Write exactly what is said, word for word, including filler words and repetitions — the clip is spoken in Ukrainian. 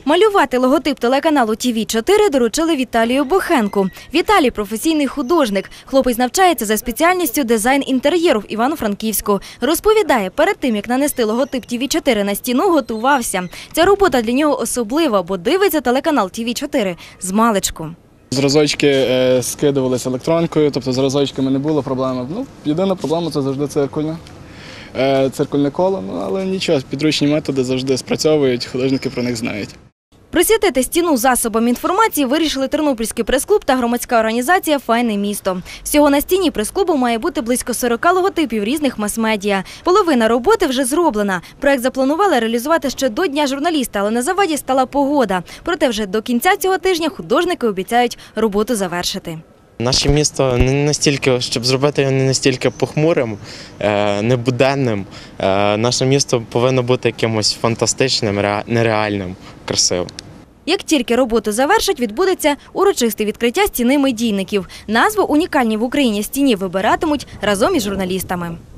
Малювати логотип телеканалу Ті Ві чотири доручили Віталію Бохенку. Віталій – професійний художник. Хлопець навчається за спеціальністю дизайн інтер'єру в Івано-Франківську. Розповідає, перед тим, як нанести логотип Ті Ві чотири на стіну, готувався. Ця робота для нього особлива, бо дивиться телеканал Ті Ві чотири змалечку. Зразочки е, скидувалися електронкою, тобто з зразочками не було проблеми. Ну, єдина проблема – це завжди циркульне. Е, циркульне коло, ну, але нічого, підручні методи завжди спрацьовують, художники про них знають. Присвятити стіну засобам інформації вирішили Тернопільський прес-клуб та громадська організація «Файне місто». Всього на стіні прес-клубу має бути близько сорока логотипів різних мас-медіа. Половина роботи вже зроблена. Проект запланували реалізувати ще до Дня журналіста, але на заваді стала погода. Проте вже до кінця цього тижня художники обіцяють роботу завершити. Наше місто не настільки, щоб зробити його не настільки похмурим, небуденним. Наше місто повинно бути якимось фантастичним, нереальним, красивим. Як тільки роботу завершать, відбудеться урочисте відкриття стіни медійників. Назву унікальній в Україні стіні вибиратимуть разом із журналістами.